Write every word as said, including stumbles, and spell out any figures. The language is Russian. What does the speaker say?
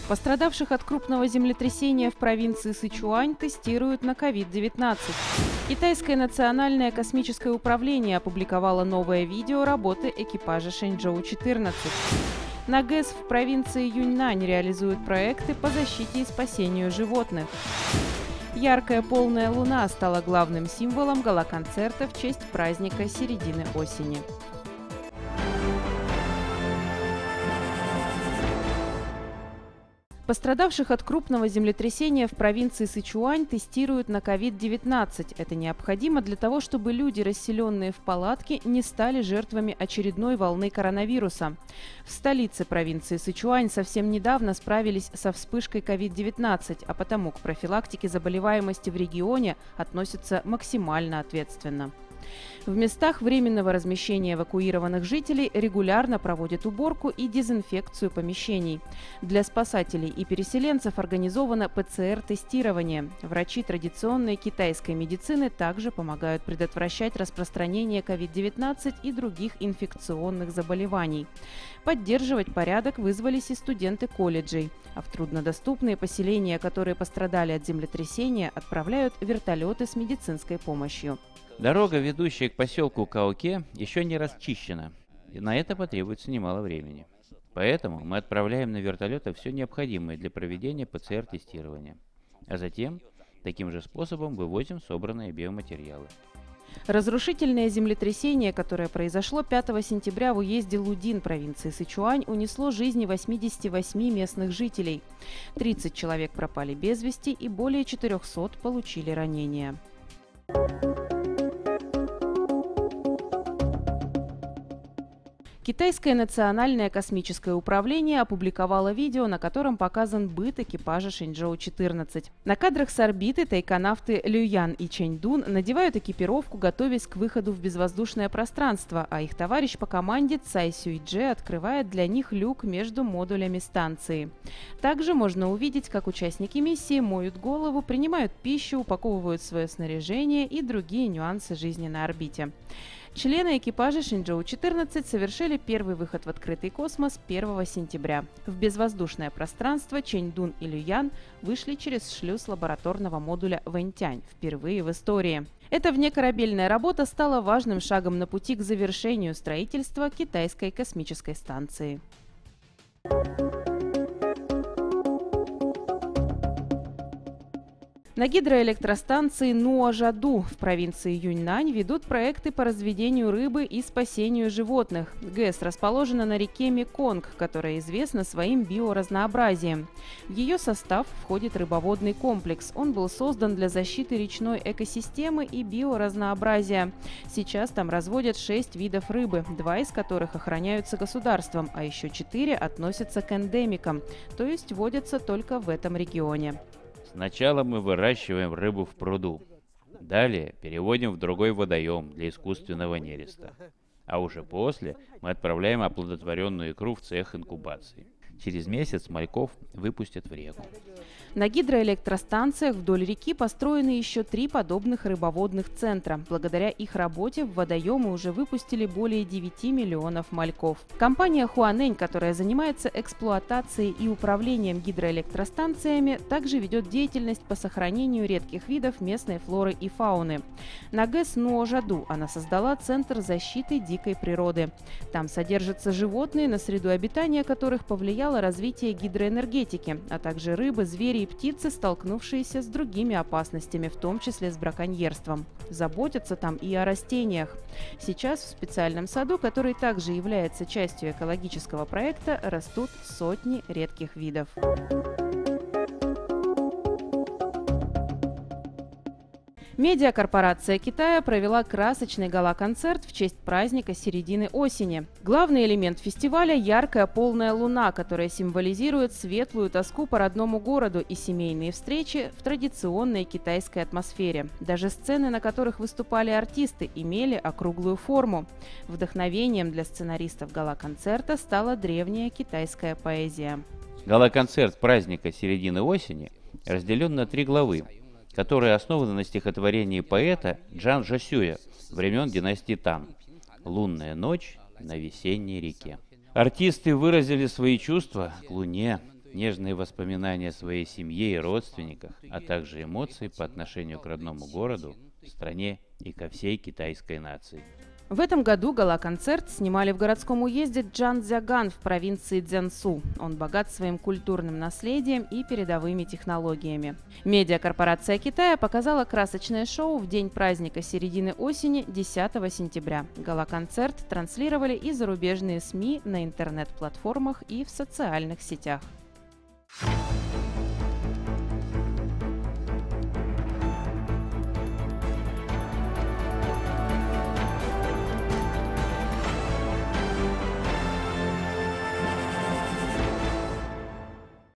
Пострадавших от крупного землетрясения в провинции Сычуань тестируют на ковид девятнадцать. Китайское национальное космическое управление опубликовало новое видео работы экипажа Шэньчжоу четырнадцать. На ГЭС в провинции Юньнань реализуют проекты по защите и спасению животных. Яркая полная луна стала главным символом гала-концерта в честь праздника середины осени. Пострадавших от крупного землетрясения в провинции Сычуань тестируют на ковид девятнадцать. Это необходимо для того, чтобы люди, расселенные в палатке, не стали жертвами очередной волны коронавируса. В столице провинции Сычуань совсем недавно справились со вспышкой ковид девятнадцать, а потому к профилактике заболеваемости в регионе относятся максимально ответственно. В местах временного размещения эвакуированных жителей регулярно проводят уборку и дезинфекцию помещений. Для спасателей и переселенцев организовано пэ цэ эр-тестирование. Врачи традиционной китайской медицины также помогают предотвращать распространение ковид девятнадцать и других инфекционных заболеваний. Поддерживать порядок вызвались и студенты колледжей. А в труднодоступные поселения, которые пострадали от землетрясения, отправляют вертолеты с медицинской помощью. Дорога, ведущая к поселку Каоке, еще не расчищена, и на это потребуется немало времени. Поэтому мы отправляем на вертолеты все необходимое для проведения пэ цэ эр-тестирования, а затем таким же способом вывозим собранные биоматериалы. Разрушительное землетрясение, которое произошло пятого сентября в уезде Лудин провинции Сычуань, унесло жизни восьмидесяти восьми местных жителей. тридцать человек пропали без вести и более четырёхсот получили ранения. Китайское национальное космическое управление опубликовало видео, на котором показан быт экипажа Шэньчжоу четырнадцать. На кадрах с орбиты тайконавты Люян и Чэньдун надевают экипировку, готовясь к выходу в безвоздушное пространство, а их товарищ по команде Цай Сюйдже открывает для них люк между модулями станции. Также можно увидеть, как участники миссии моют голову, принимают пищу, упаковывают свое снаряжение и другие нюансы жизни на орбите. Члены экипажа Шэньчжоу четырнадцать совершили первый выход в открытый космос первого сентября. В безвоздушное пространство Чэньдун и Люян вышли через шлюз лабораторного модуля Вэньтянь впервые в истории. Эта внекорабельная работа стала важным шагом на пути к завершению строительства китайской космической станции. На гидроэлектростанции Нуажаду в провинции Юньнань ведут проекты по разведению рыбы и спасению животных. ГЭС расположена на реке Меконг, которая известна своим биоразнообразием. В ее состав входит рыбоводный комплекс. Он был создан для защиты речной экосистемы и биоразнообразия. Сейчас там разводят шесть видов рыбы, два из которых охраняются государством, а еще четыре относятся к эндемикам, то есть водятся только в этом регионе. Сначала мы выращиваем рыбу в пруду, далее переводим в другой водоем для искусственного нереста, а уже после мы отправляем оплодотворенную икру в цех инкубации. Через месяц мальков выпустят в реку. На гидроэлектростанциях вдоль реки построены еще три подобных рыбоводных центра. Благодаря их работе в водоемы уже выпустили более девяти миллионов мальков. Компания Хуанэнь, которая занимается эксплуатацией и управлением гидроэлектростанциями, также ведет деятельность по сохранению редких видов местной флоры и фауны. На ГЭС Нуажаду она создала Центр защиты дикой природы. Там содержатся животные, на среду обитания которых повлияло развитие гидроэнергетики, а также рыбы, звери и птицы, столкнувшиеся с другими опасностями, в том числе с браконьерством. Заботятся там и о растениях. Сейчас в специальном саду, который также является частью экологического проекта, растут сотни редких видов. Медиакорпорация Китая провела красочный гала-концерт в честь праздника середины осени. Главный элемент фестиваля – яркая полная луна, которая символизирует светлую тоску по родному городу и семейные встречи в традиционной китайской атмосфере. Даже сцены, на которых выступали артисты, имели округлую форму. Вдохновением для сценаристов гала-концерта стала древняя китайская поэзия. Гала-концерт праздника середины осени разделен на три главы, которые основаны на стихотворении поэта Джан Жосюя времен династии Тан «Лунная ночь на весенней реке». Артисты выразили свои чувства к луне, нежные воспоминания о своей семье и родственниках, а также эмоции по отношению к родному городу, стране и ко всей китайской нации. В этом году гала-концерт снимали в городском уезде Чжанцзяган в провинции Цзянсу. Он богат своим культурным наследием и передовыми технологиями. Медиакорпорация Китая показала красочное шоу в день праздника середины осени десятого сентября. Гала-концерт транслировали и зарубежные СМИ на интернет-платформах и в социальных сетях.